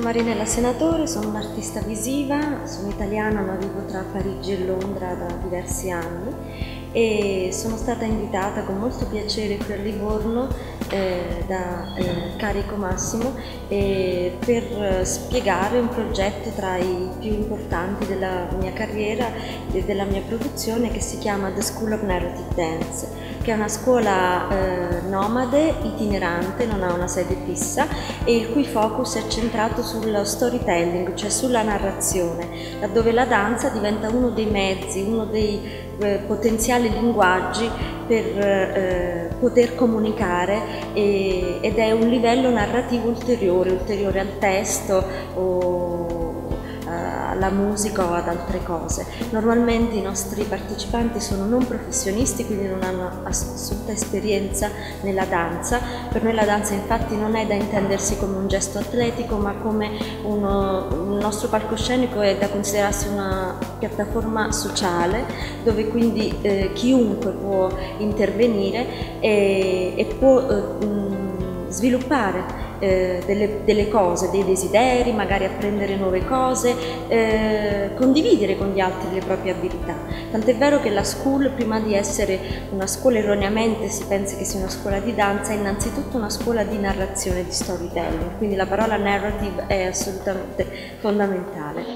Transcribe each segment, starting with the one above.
Marinella Senatore, sono un'artista visiva, sono italiana ma vivo tra Parigi e Londra da diversi anni e sono stata invitata con molto piacere qui a Livorno da Carico Massimo per spiegare un progetto tra i più importanti della mia carriera e della mia produzione, che si chiama The School of Narrative Dance, che è una scuola nomade, itinerante, non ha una sede fissa e il cui focus è centrato sullo storytelling, cioè sulla narrazione, laddove la danza diventa uno dei mezzi, uno dei potenziali linguaggi per poter comunicare ed è un livello narrativo ulteriore al testo o alla musica o ad altre cose. Normalmente i nostri partecipanti sono non professionisti, quindi non hanno assoluta esperienza nella danza. Per noi la danza infatti non è da intendersi come un gesto atletico, ma come il nostro palcoscenico è da considerarsi una piattaforma sociale dove quindi chiunque può intervenire e può sviluppare delle cose, dei desideri, magari apprendere nuove cose, condividere con gli altri le proprie abilità. Tant'è vero che la school, prima di essere una scuola, erroneamente si pensa che sia una scuola di danza, è innanzitutto una scuola di narrazione, di storytelling, quindi la parola narrative è assolutamente fondamentale.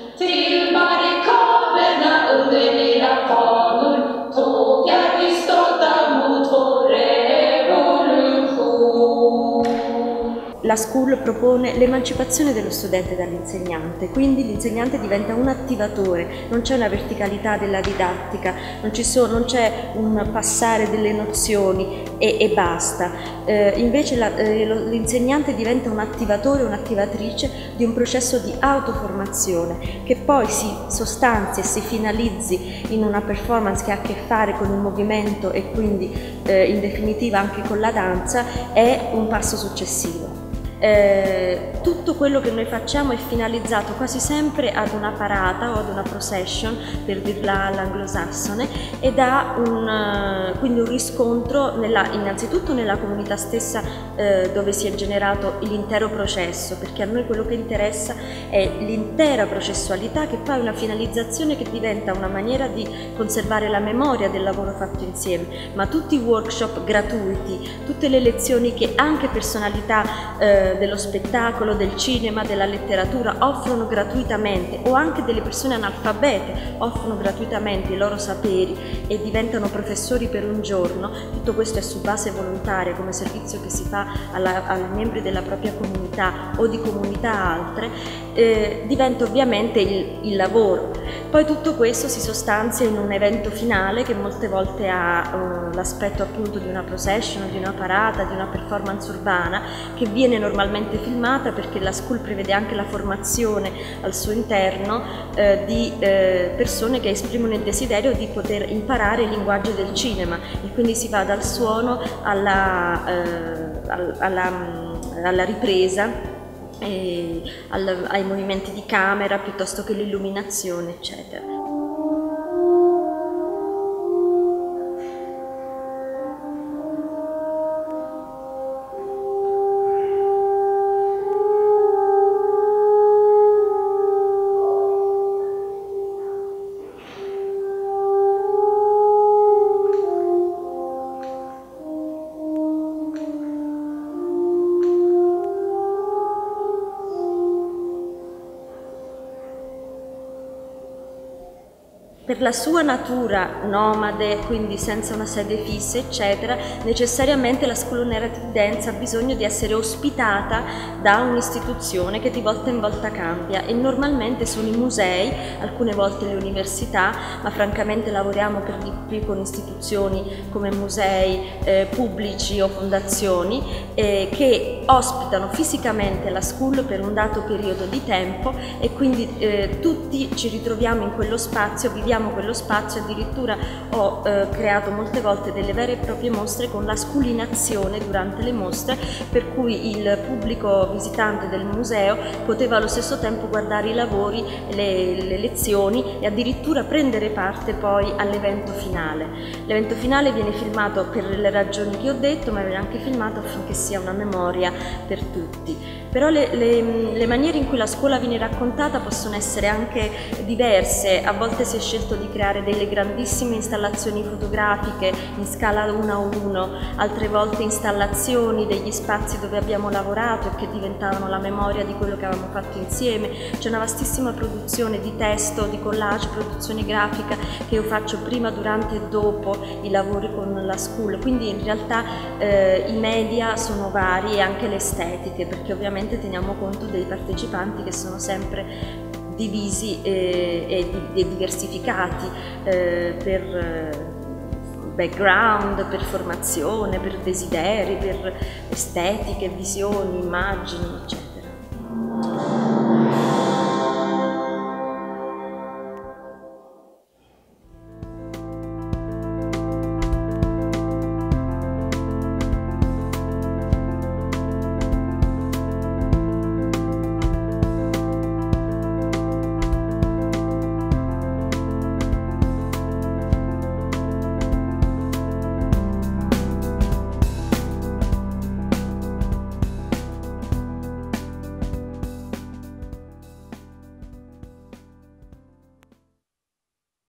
La school propone l'emancipazione dello studente dall'insegnante, quindi l'insegnante diventa un attivatore, non c'è una verticalità della didattica, non c'è un passare delle nozioni e basta. Invece l'insegnante diventa un attivatore, un'attivatrice di un processo di autoformazione che poi si sostanzi e si finalizzi in una performance che ha a che fare con il movimento e quindi in definitiva anche con la danza, è un passo successivo. Tutto quello che noi facciamo è finalizzato quasi sempre ad una parata o ad una procession, per dirla all'anglosassone, ed ha quindi un riscontro innanzitutto nella comunità stessa dove si è generato l'intero processo, perché a noi quello che interessa è l'intera processualità, che poi è una finalizzazione che diventa una maniera di conservare la memoria del lavoro fatto insieme, ma tutti i workshop gratuiti, tutte le lezioni che anche personalità dello spettacolo, del cinema, della letteratura offrono gratuitamente, o anche delle persone analfabete offrono gratuitamente i loro saperi e diventano professori per un giorno. Tutto questo è su base volontaria, come servizio che si fa ai membri della propria comunità o di comunità altre, diventa ovviamente il lavoro. Poi tutto questo si sostanzia in un evento finale che molte volte ha l'aspetto appunto di una procession, di una parata, di una performance urbana, che viene normalmente filmata, perché la school prevede anche la formazione al suo interno di persone che esprimono il desiderio di poter imparare il linguaggio del cinema, e quindi si va dal suono alla ripresa, ai movimenti di camera piuttosto che l'illuminazione, eccetera. Per la sua natura nomade, quindi senza una sede fissa, eccetera, necessariamente la School of Narrative Dance ha bisogno di essere ospitata da un'istituzione che di volta in volta cambia, e normalmente sono i musei, alcune volte le università, ma francamente lavoriamo per di più con istituzioni come musei pubblici o fondazioni che ospitano fisicamente la school per un dato periodo di tempo, e quindi tutti ci ritroviamo in quello spazio, viviamo abbiamo quello spazio, addirittura ho creato molte volte delle vere e proprie mostre con la sculinazione durante le mostre, per cui il pubblico visitante del museo poteva allo stesso tempo guardare i lavori, le lezioni e addirittura prendere parte poi all'evento finale. L'evento finale viene filmato per le ragioni che ho detto, ma viene anche filmato affinché sia una memoria per tutti. Però le maniere in cui la scuola viene raccontata possono essere anche diverse. A volte si è scelto di creare delle grandissime installazioni fotografiche in scala 1:1, altre volte installazioni degli spazi dove abbiamo lavorato e che diventavano la memoria di quello che avevamo fatto insieme. C'è una vastissima produzione di testo, di collage, produzione grafica che io faccio prima, durante e dopo i lavori con la school, quindi in realtà i media sono vari e anche le estetiche, perché ovviamente teniamo conto dei partecipanti che sono sempre divisi e diversificati per background, per formazione, per desideri, per estetiche, visioni, immagini, eccetera.